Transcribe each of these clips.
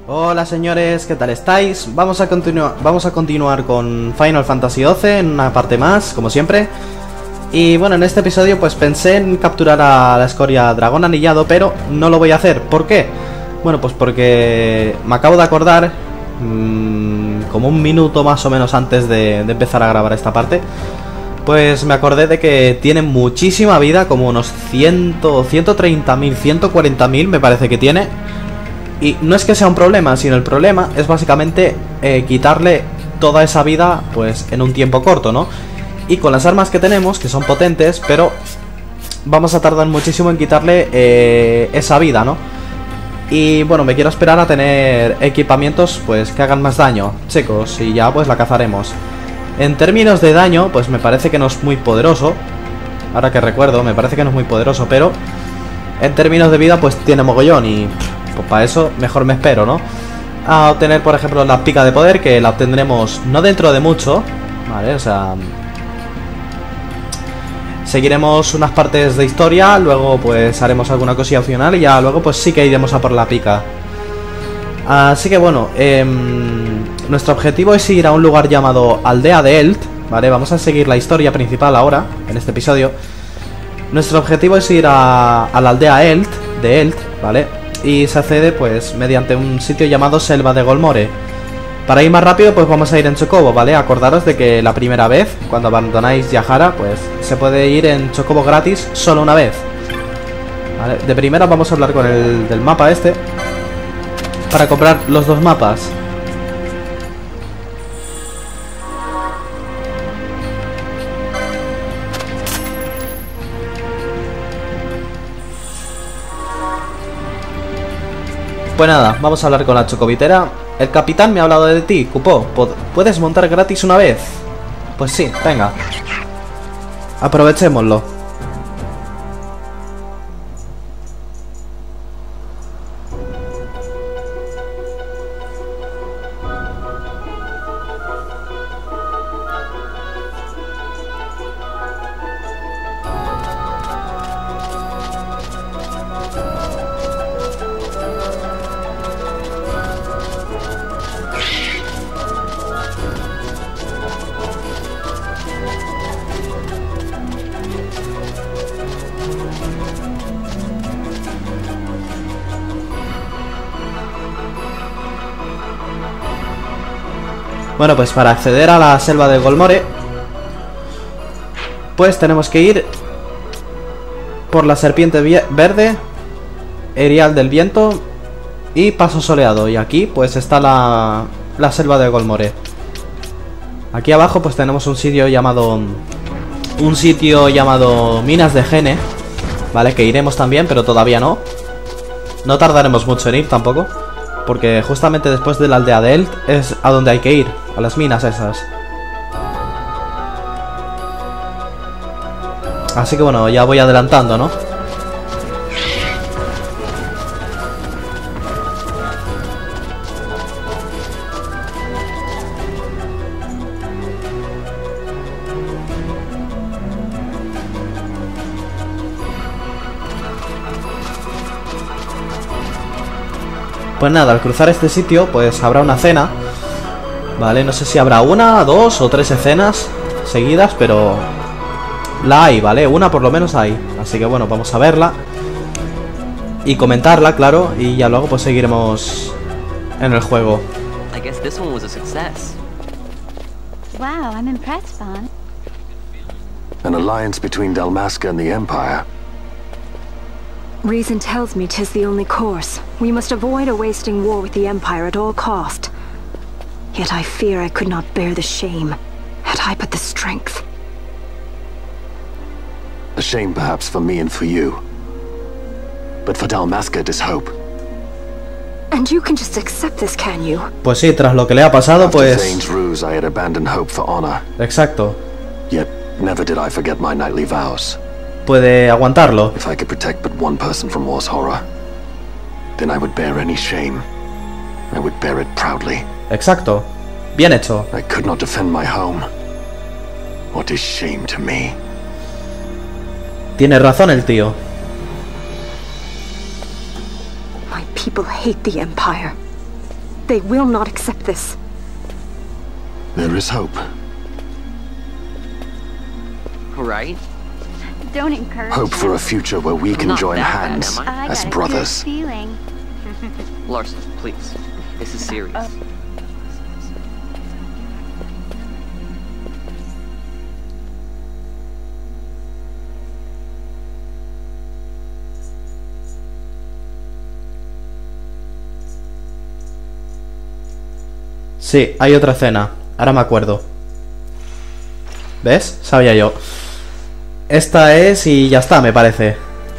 Hola señores, ¿qué tal estáis? Vamos a continuar con Final Fantasy XII en una parte más, como siempre. Y bueno, en este episodio pues pensé en capturar a la escoria dragón anillado, pero no lo voy a hacer. ¿Por qué? Bueno, pues porque me acabo de acordar, como un minuto más o menos antes de empezar a grabar esta parte, pues me acordé de que tiene muchísima vida, como unos 130.000, 140.000 me parece que tiene. Y no es que sea un problema, sino el problema es básicamente quitarle toda esa vida pues en un tiempo corto, ¿no? Y con las armas que tenemos, que son potentes, pero vamos a tardar muchísimo en quitarle esa vida, ¿no? Y bueno, me quiero esperar a tener equipamientos pues que hagan más daño, chicos, y ya pues la cazaremos. En términos de daño, pues me parece que no es muy poderoso. Ahora que recuerdo, me parece que no es muy poderoso, pero en términos de vida pues tiene mogollón y pues para eso mejor me espero, ¿no? A obtener, por ejemplo, la pica de poder, que la obtendremos no dentro de mucho, ¿vale? O sea, seguiremos unas partes de historia, luego pues haremos alguna cosilla opcional y ya luego pues sí que iremos a por la pica. Así que bueno, nuestro objetivo es ir a un lugar llamado Aldea de Eld, ¿vale? Vamos a seguir la historia principal ahora, en este episodio. Nuestro objetivo es ir a la aldea de Eld, ¿vale? Y se accede pues mediante un sitio llamado Selva de Golmore. Para ir más rápido pues vamos a ir en Chocobo, ¿vale? Acordaros de que la primera vez, cuando abandonáis Yahara, pues se puede ir en Chocobo gratis solo una vez, ¿vale? De primera vamos a hablar con el del mapa este para comprar los dos mapas. Pues nada, vamos a hablar con la chocobitera. El capitán me ha hablado de ti, Cupo. ¿Puedes montar gratis una vez? Pues sí, venga. Aprovechémoslo. Bueno, pues para acceder a la selva de Golmore, pues tenemos que ir por la serpiente verde, Erial del viento y paso soleado. Y aquí pues está la selva de Golmore. Aquí abajo pues tenemos un sitio llamado Minas de Gene, ¿vale? Que iremos también, pero todavía no. No tardaremos mucho en ir tampoco, porque justamente después de la aldea de Eld es a donde hay que ir, a las minas esas. Así que bueno, ya voy adelantando, ¿no? Pues nada, al cruzar este sitio pues habrá una cena, ¿vale? No sé si habrá una, dos o tres escenas seguidas, pero la hay, ¿vale? Una por lo menos hay. Así que bueno, vamos a verla y comentarla, claro, y ya luego pues seguiremos en el juego. I guess this one was a success. Wow, I'm impressed, Vaughn. An alliance between Dalmasca and the Empire. Reason tells me 'tis the only course. We must avoid a wasting war with the Empire at all cost. Yet I fear I could not bear the shame, had I but the strength. A shame perhaps for me and for you. But for Dalmasca it is hope. And you can just accept this, can you? Pues sí, tras lo que le ha pasado, After pues... Zane's ruse, I had abandoned hope for honor. Exacto. Yet never did I forget my knightly vows. Puede aguantarlo. If I could protect but one person from war's horror, then I would bear any shame. I would bear it proudly. Exacto. Bien hecho. I could not defend my home. What is shame to me? Tiene razón el tío. My people hate the Empire. They will not accept this. There is hope. Right? Don't encourage Hope for a future where we can Not join that bad, hands am I? I as got brothers. a good feeling. Larson, please. This is serious. Sí, hay otra escena. Ahora me acuerdo. ¿Ves? Sabía yo. Esta es y ya está, me parece.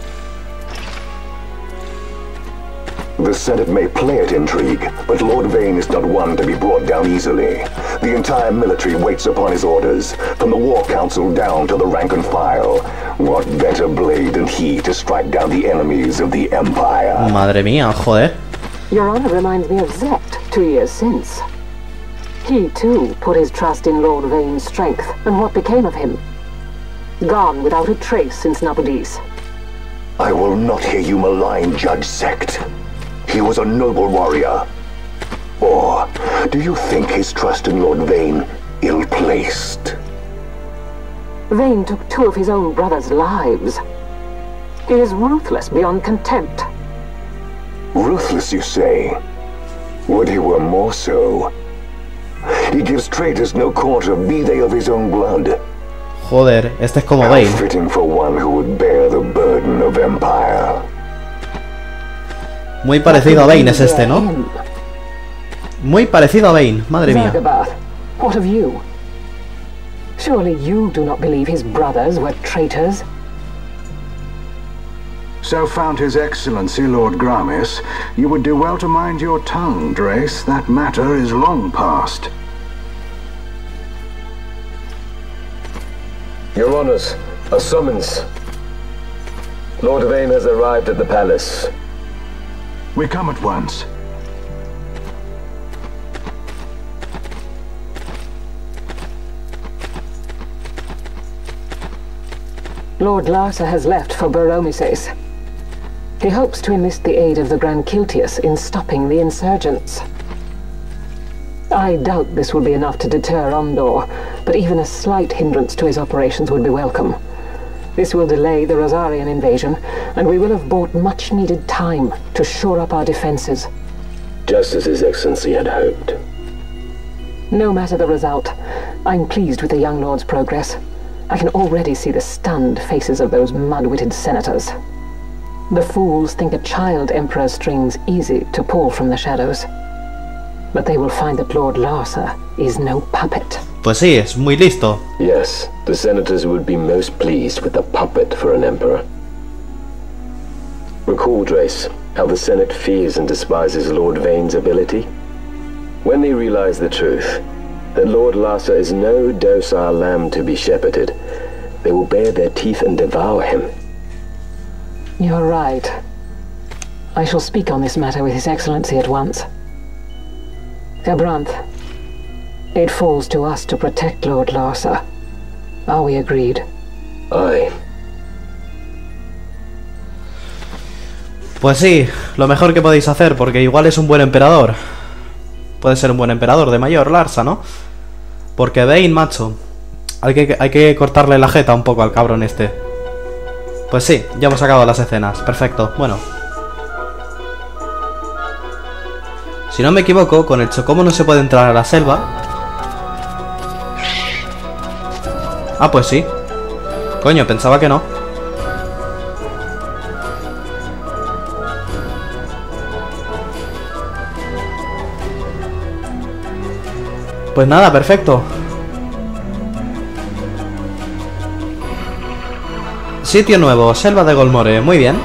The Senate may play at intrigue, but Lord Vane is not one to be brought down easily. The entire military waits upon his orders, from the War Council down to the rank and file. What better blade than he to strike down the enemies of the Empire? Madre mía, joder. Your Honor reminds me of Zect 2 years since. He, too, put his trust in Lord Vane's strength, and what became of him? Gone without a trace since Nabudis. I will not hear you malign Judge Zect. He was a noble warrior. Or do you think his trust in Lord Vane ill-placed? Vane took 2 of his own brothers' lives. He is ruthless beyond contempt. Ruthless, you say? Would he were more so. He gives traitors no quarter, be they of his own blood. Joder, este es como How Vane. fitting for one who would bear the burden of empire. Muy parecido a Vane es este, ¿no? Muy parecido a Vane, madre mía. Zargabath, what of you? Surely you do not believe his brothers were traitors? So found His Excellency Lord Gramis, you would do well to mind your tongue, Drace. That matter is long past. Your Honors, a summons. Lord Vane has arrived at the palace. We come at once. Lord Larsa has left for Baromises. He hopes to enlist the aid of the Grand Kiltius in stopping the insurgents. I doubt this will be enough to deter Ondor, but even a slight hindrance to his operations would be welcome. This will delay the Rosarian invasion, and we will have bought much-needed time to shore up our defenses. Just as His Excellency had hoped. No matter the result, I'm pleased with the young lord's progress. I can already see the stunned faces of those mud-witted senators. The fools think a child emperor's strings easy to pull from the shadows. But they will find that Lord Larsa is no puppet. Pues sí, es muy listo. Yes, the senators would be most pleased with a puppet for an emperor. Recall, Drace, how the Senate fears and despises Lord Vane's ability. When they realize the truth, that Lord Larsa is no docile lamb to be shepherded, they will bare their teeth and devour him. You're right. I shall speak on this matter with His Excellency at once. Gabranth, it falls to us to protect Lord Larsa. Are we agreed? Aye. Pues sí, lo mejor que podéis hacer, porque igual es un buen emperador. Puede ser un buen emperador de mayor Larsa, ¿no? Porque Vane, macho, hay que cortarle la jeta un poco al cabrón este. Pues sí, ya hemos acabado las escenas. Perfecto, bueno. Si no me equivoco, con el Chocomo no se puede entrar a la selva. Ah, pues sí. Coño, pensaba que no. Pues nada, perfecto. Sitio nuevo, Selva de Golmore, muy bien.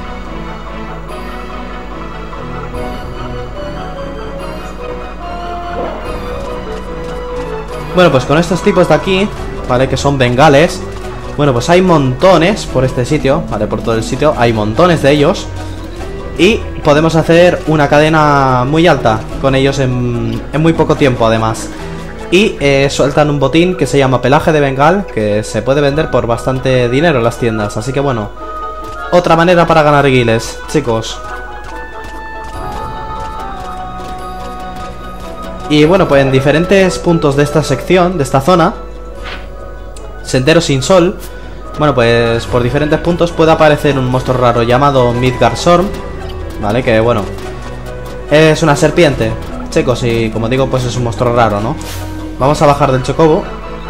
Bueno, pues con estos tipos de aquí, vale, que son bengales. Bueno, pues hay montones por este sitio, vale, por todo el sitio. Hay montones de ellos. Y podemos hacer una cadena muy alta con ellos en muy poco tiempo, además. Y sueltan un botín que se llama pelaje de bengal, que se puede vender por bastante dinero en las tiendas. Así que bueno, otra manera para ganar guiles, chicos. Y bueno, pues en diferentes puntos de esta sección, de esta zona, Sendero sin Sol, bueno, pues por diferentes puntos puede aparecer un monstruo raro llamado Midgardsorm, ¿vale? Que bueno, es una serpiente, chicos, y como digo, pues es un monstruo raro, ¿no? Vamos a bajar del chocobo.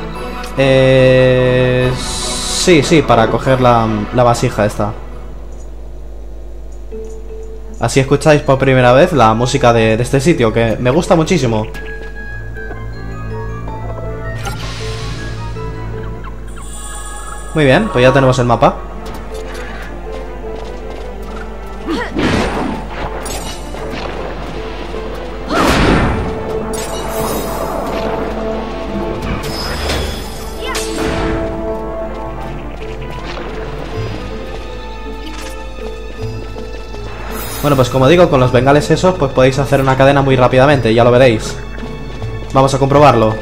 Sí, para coger la vasija esta. Así escucháis por primera vez la música de este sitio, que me gusta muchísimo. Muy bien, pues ya tenemos el mapa. Bueno, pues como digo, con los bengales esos, pues podéis hacer una cadena muy rápidamente, ya lo veréis. Vamos a comprobarlo.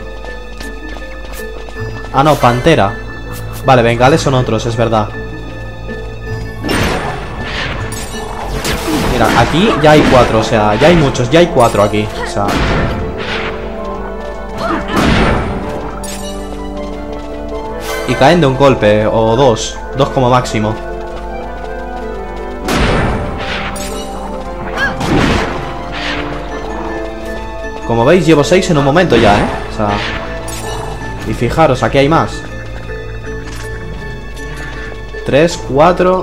Ah, no, pantera. Vale, bengales son otros, es verdad. Mira, aquí ya hay 4, o sea, ya hay muchos, ya hay 4 aquí, o sea... Y caen de un golpe, o 2 como máximo. Como veis, llevo 6 en un momento ya, ¿eh? O sea... Y fijaros, aquí hay más. 3, 4...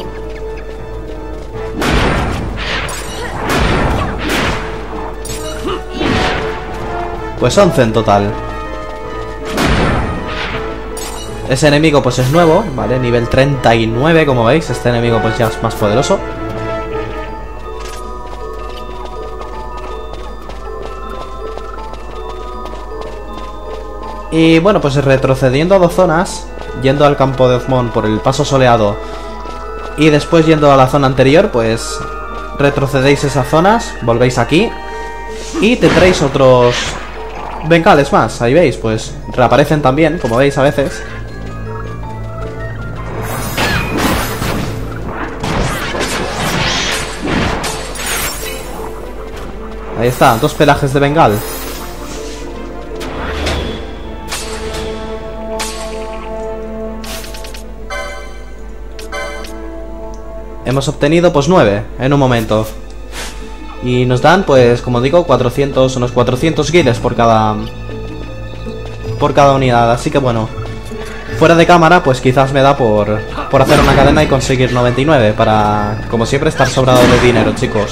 Pues 11 en total. Ese enemigo pues es nuevo, ¿vale? Nivel 39, como veis. Este enemigo pues ya es más poderoso. Y bueno, pues retrocediendo 2 zonas, yendo al campo de Ozmón por el paso soleado y después yendo a la zona anterior, pues retrocedéis esas zonas, volvéis aquí y tendréis otros bengales más. Ahí veis, pues reaparecen también, como veis a veces. Ahí está, 2 pelajes de bengal. Hemos obtenido pues 9 en un momento. Y nos dan pues, como digo, 400, unos 400 guiles por cada unidad. Así que bueno, fuera de cámara pues quizás me da por hacer una cadena y conseguir 99 para, como siempre, estar sobrado de dinero, chicos.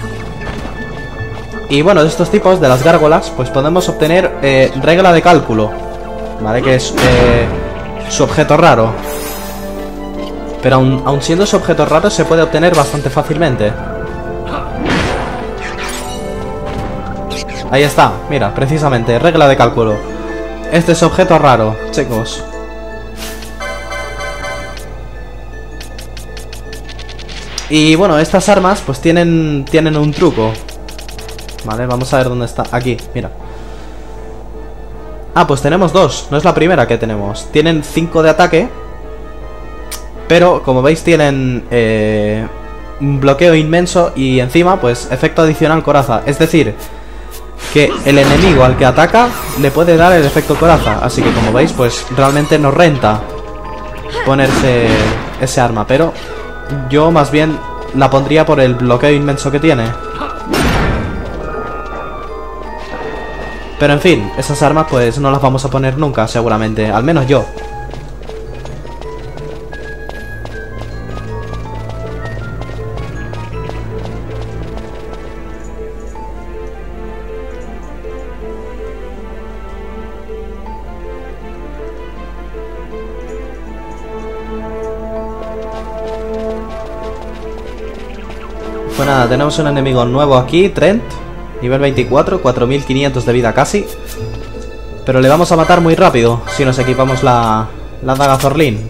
Y bueno, de estos tipos, de las gárgolas, pues podemos obtener regla de cálculo, ¿vale? Que es su objeto raro. Pero aun siendo ese objeto raro, se puede obtener bastante fácilmente. Ahí está, mira, precisamente, regla de cálculo. Este es objeto raro, chicos. Y bueno, estas armas pues tienen un truco. Vale, vamos a ver dónde está. Aquí, mira. Ah, pues tenemos 2, no es la primera que tenemos. Tienen 5 de ataque, pero como veis tienen un bloqueo inmenso y encima pues efecto adicional coraza. Es decir, que el enemigo al que ataca le puede dar el efecto coraza. Así que como veis pues realmente nos renta ponerse ese arma. Pero yo más bien la pondría por el bloqueo inmenso que tiene. Pero en fin, esas armas pues no las vamos a poner nunca seguramente, al menos yo. Pues nada, tenemos un enemigo nuevo aquí, Trent. Nivel 24, 4500 de vida casi. Pero le vamos a matar muy rápido si nos equipamos la daga Zorlin.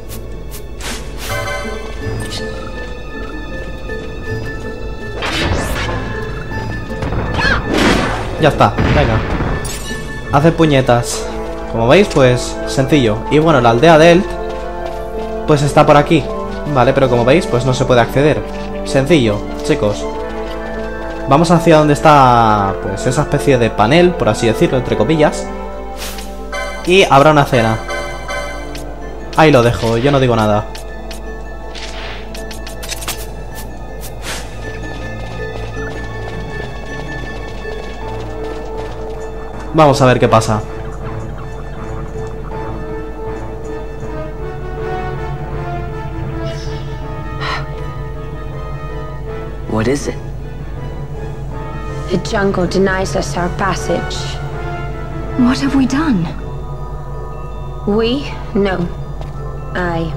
Ya está, venga. Hace puñetas. Como veis, pues sencillo. Y bueno, la aldea de Eld pues está por aquí. Vale, pero como veis, pues no se puede acceder. Sencillo, chicos. Vamos hacia donde está, pues, esa especie de panel, por así decirlo, entre comillas. Y habrá una cena. Ahí lo dejo, yo no digo nada. Vamos a ver qué pasa. What is it? The jungle denies us our passage. What have we done? We? No. I.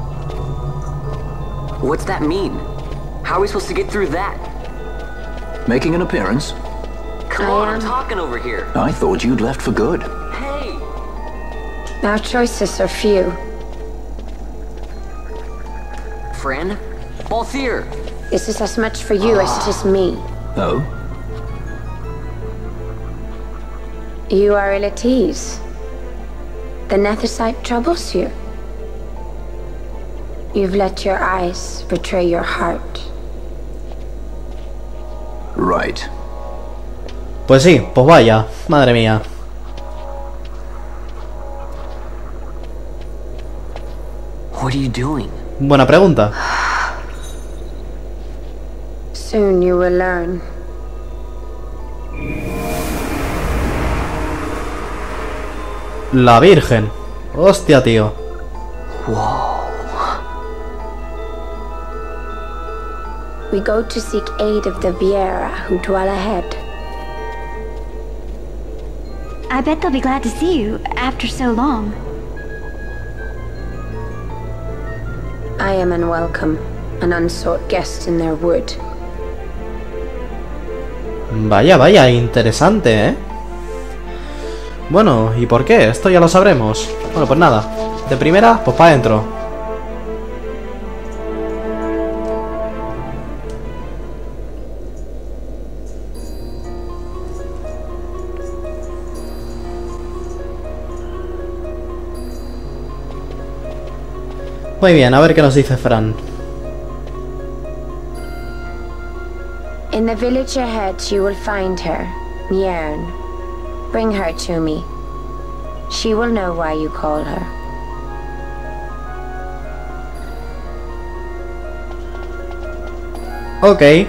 What's that mean? How are we supposed to get through that? Making an appearance? Come on, I'm talking over here. I thought you'd left for good. Hey! Our choices are few. Friend? Balthier! This is as much for you as it is me. Oh? You are ill at ease. The Nethersite troubles you. You've let your eyes betray your heart. Right. Pues sí, pues vaya, madre mía. What are you doing? Buena pregunta. Soon you will learn. La Virgen. Hostia, tío. Whoa. We go to seek aid of the Viera who dwell ahead. I bet they'll be glad to see you after so long. I am unwelcome, an unsought guest in their wood. Vaya, vaya, interesante, ¿eh? Bueno, ¿y por qué? Esto ya lo sabremos. Bueno, pues nada. De primera, pues para adentro. Muy bien, a ver qué nos dice Fran. In the village ahead you will find her, Niern. Bring her to me. She will know why you call her. Ok.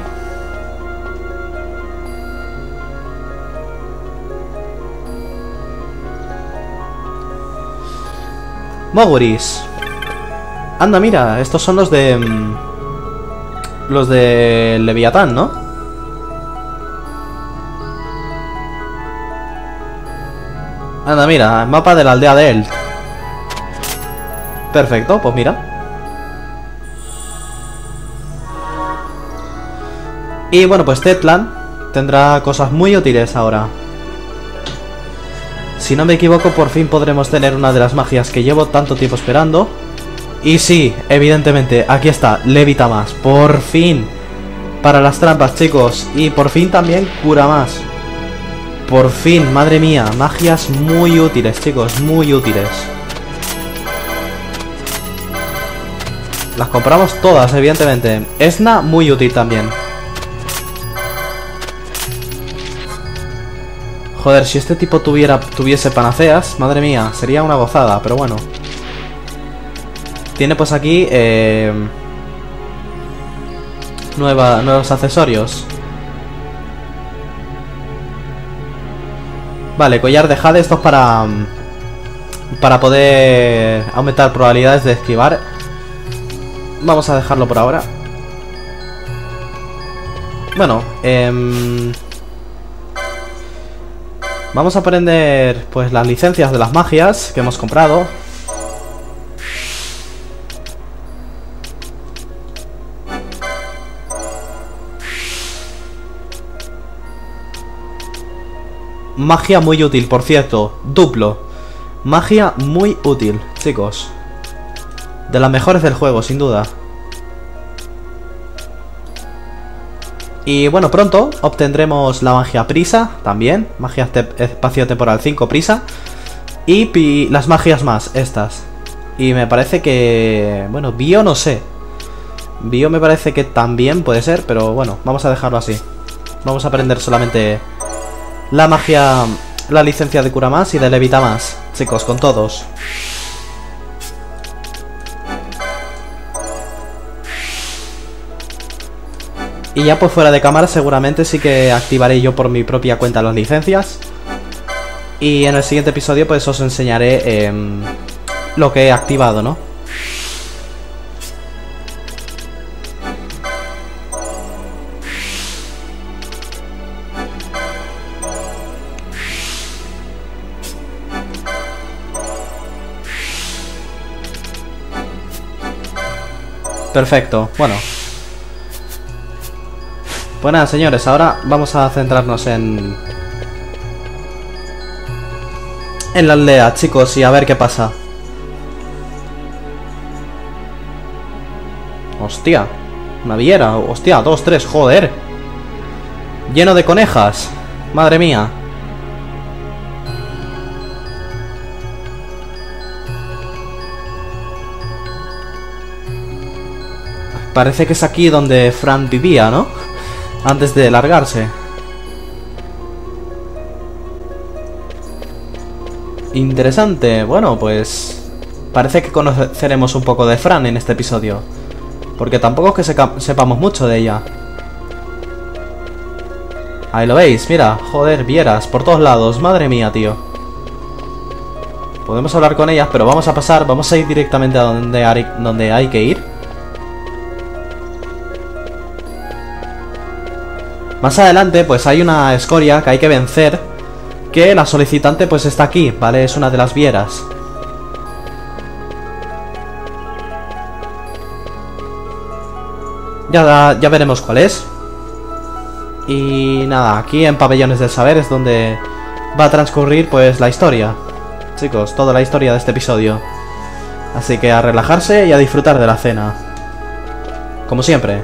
Moguris. Anda, mira, estos son los de... los de Leviatán, ¿no? Anda, mira, el mapa de la aldea de él. Perfecto, pues mira. Y bueno, pues Tetlan tendrá cosas muy útiles ahora. Si no me equivoco, por fin podremos tener una de las magias que llevo tanto tiempo esperando. Y sí, evidentemente, aquí está, levita más. Por fin. Para las trampas, chicos. Y por fin también cura más. Por fin, madre mía, magias muy útiles, chicos, muy útiles. Las compramos todas, evidentemente. Esna, muy útil también. Joder, si este tipo tuviese panaceas, madre mía, sería una gozada, pero bueno. Tiene pues aquí nuevos accesorios. Vale, collar de jade, esto es para poder aumentar probabilidades de esquivar. Vamos a dejarlo por ahora. Bueno, vamos a aprender pues las licencias de las magias que hemos comprado. Magia muy útil, por cierto, duplo. Magia muy útil, chicos. De las mejores del juego, sin duda. Y bueno, pronto obtendremos la magia prisa, también. Magia espacio-temporal 5 prisa. Y las magias más, estas. Y me parece que... bueno, bio no sé. Bio me parece que también puede ser, pero bueno, vamos a dejarlo así. Vamos a aprender solamente la magia, la licencia de cura más y de levita más. Chicos, con todos. Y ya pues fuera de cámara seguramente sí que activaré yo por mi propia cuenta las licencias. Y en el siguiente episodio pues os enseñaré lo que he activado, ¿no? Perfecto, bueno. Pues nada, señores, ahora vamos a centrarnos en la aldea, chicos, y a ver qué pasa. Hostia, una viera, hostia, 2, 3, joder. Lleno de conejas, madre mía. Parece que es aquí donde Fran vivía, ¿no? Antes de largarse. Interesante. Bueno, pues parece que conoceremos un poco de Fran en este episodio, porque tampoco es que sepamos mucho de ella. Ahí lo veis, mira, joder, vieras por todos lados, madre mía, tío. Podemos hablar con ellas, pero vamos a ir directamente a donde hay que ir. Más adelante pues hay una escoria que hay que vencer, que la solicitante pues está aquí, ¿vale? Es una de las vieras. Ya veremos cuál es. Y nada, aquí en Pabellones del Saber es donde va a transcurrir pues la historia. Chicos, toda la historia de este episodio. Así que a relajarse y a disfrutar de la cena. Como siempre.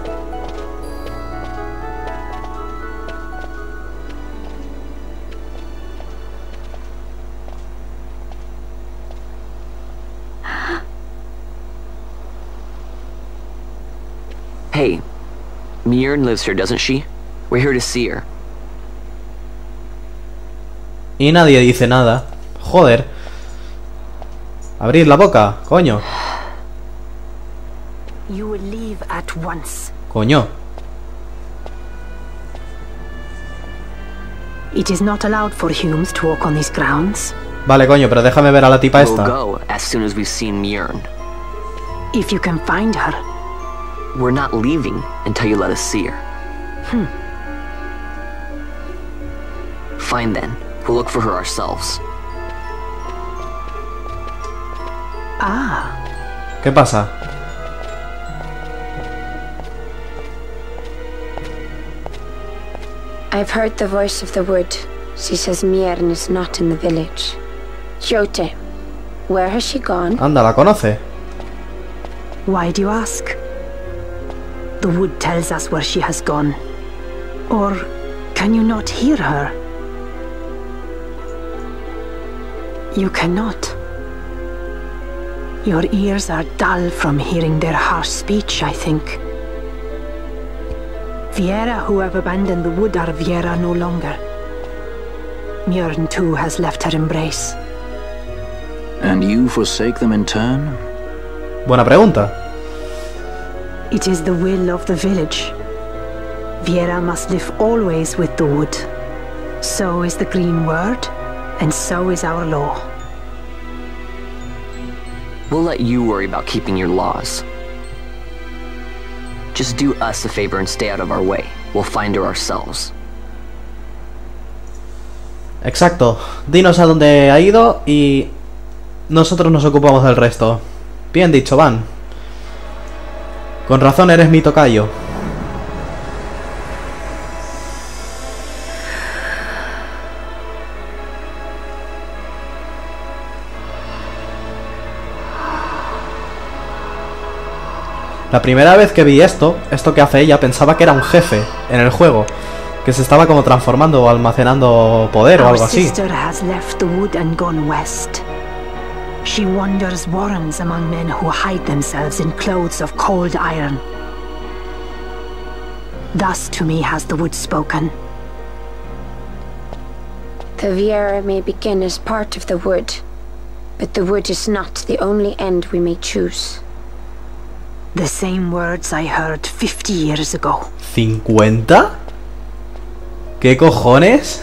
Hey, Mjorn lives here, doesn't she? We're here to see her. Y nadie dice nada. Joder. Abrid la boca, coño. You will leave at once. Coño. It is not allowed for humans to walk on these grounds. Vale, coño, pero déjame ver a la tipa We'll esta. go as soon as we've seen Mjorn. If you can find her. We're not leaving until you let us see her. Fine then. We'll look for her ourselves. Ah. ¿Qué pasa? I've heard the voice of the wood. She says Mjorn is not in the village. Jote, where has she gone? Anda, la conoce. Why do you ask? The wood tells us where she has gone. Or can you not hear her? You cannot. Your ears are dull from hearing their harsh speech, I think. Viera who have abandoned the wood are Viera no longer. Mjorn too has left her embrace. And you forsake them in turn? Buena pregunta. It is the will of the village. Viera must live always with the wood. So is the green word, and so is our law. We'll let you worry about keeping your laws. Just do us a favor and stay out of our way. We'll find her ourselves. Exacto. Dinos a dónde ha ido y nosotros nos ocupamos del resto. Bien dicho, Van. Con razón eres mi tocayo. La primera vez que vi esto que hace ella, pensaba que era un jefe en el juego, que se estaba como transformando o almacenando poder o algo así. She wanders warrens among men who hide themselves in clothes of cold iron. Thus to me has the wood spoken. The Viera may begin as part of the wood, but the wood is not the only end we may choose. The same words I heard 50 years ago. ¿50? ¿Qué cojones?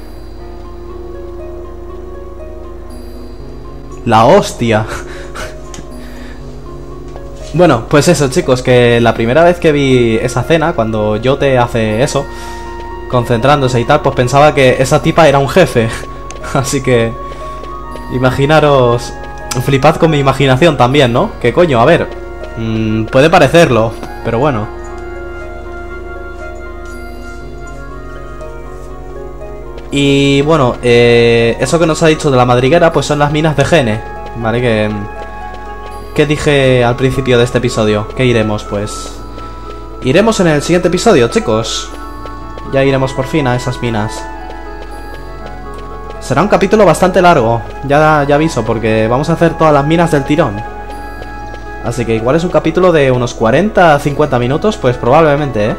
La hostia. Bueno, pues eso, chicos, que la primera vez que vi esa escena, cuando Yote hace eso, concentrándose y tal, pues pensaba que esa tipa era un jefe. Así que imaginaros, flipad con mi imaginación también, ¿no? Que coño, a ver, puede parecerlo, pero bueno. Y bueno, eso que nos ha dicho de la madriguera, pues son las minas de Gene, ¿vale? ¿Qué dije al principio de este episodio? ¿Qué iremos? Pues iremos en el siguiente episodio, chicos. Ya iremos por fin a esas minas. Será un capítulo bastante largo, ya aviso, porque vamos a hacer todas las minas del tirón. Así que igual es un capítulo de unos 40 a 50 minutos, pues probablemente, ¿eh?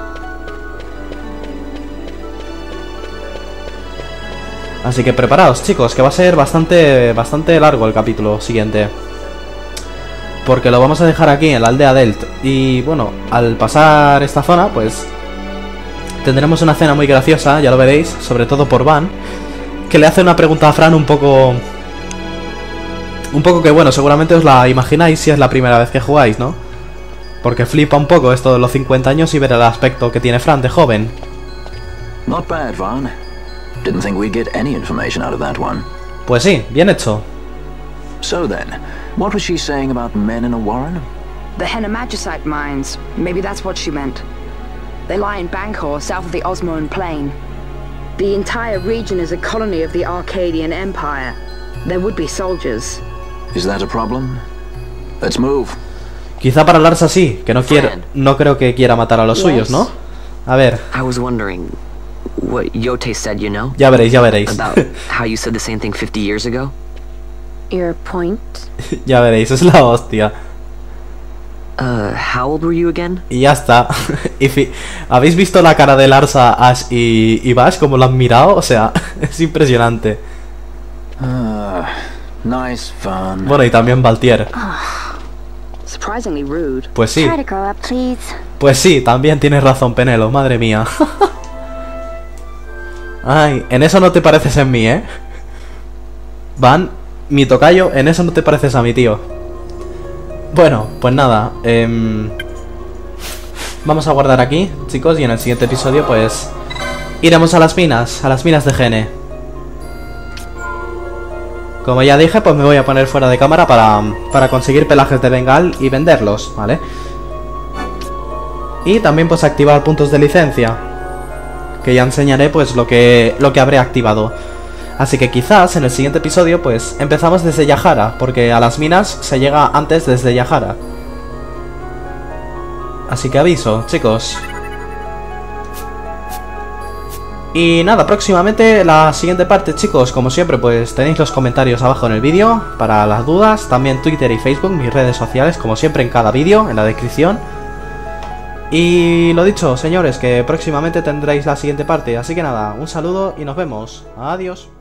Así que preparaos, chicos, que va a ser bastante largo el capítulo siguiente. Porque lo vamos a dejar aquí en la aldea Delt. Y bueno, al pasar esta zona, pues tendremos una escena muy graciosa, ya lo veréis, sobre todo por Van, que le hace una pregunta a Fran un poco que, bueno, seguramente os la imagináis si es la primera vez que jugáis, ¿no? Porque flipa un poco esto de los 50 años y ver el aspecto que tiene Fran de joven. Not bad, Van. Didn't think we'd get any information out of that one. Pues sí, bien hecho. So then, what was she saying about men in a warren? The Henna-Magicite mines. Maybe that's what she meant. They lie in Bangkor, south of the Osmoan Plain. The entire region is a colony of the Arcadian Empire. There would be soldiers. Is that a problem? Let's move. Quizá para Larsa sí, que no creo que quiera matar a los suyos, ¿no? A ver. I was wondering what Yote said, you know? Ya veréis, ya veréis. About how you said the same thing 50 years ago. Your point? Ya veréis, es la hostia. How old were you again? Y ya está. ¿Habéis visto la cara de Larsa, Ash y Bash? Como lo han mirado, o sea, es impresionante. Nice fun. Bueno, y también Valtier. Surprisingly rude. Pues sí. Try to grow up, please. Pues sí, también tienes razón, Penelo, madre mía. Ay, en eso no te pareces en mí, ¿eh? Van, mi tocayo, en eso no te pareces a mi tío. Bueno, pues nada, vamos a guardar aquí, chicos, y en el siguiente episodio, pues iremos a las minas de Gene. Como ya dije, pues me voy a poner fuera de cámara para conseguir pelajes de bengal y venderlos, ¿vale? Y también pues activar puntos de licencia, que ya enseñaré pues lo que habré activado. Así que quizás en el siguiente episodio pues empezamos desde Yahara, porque a las minas se llega antes desde Yahara. Así que aviso, chicos. Y nada, próximamente la siguiente parte, chicos. Como siempre pues tenéis los comentarios abajo en el vídeo para las dudas. También Twitter y Facebook, mis redes sociales, como siempre en cada vídeo, en la descripción. Y lo dicho, señores, que próximamente tendréis la siguiente parte. Así que nada, un saludo y nos vemos. Adiós.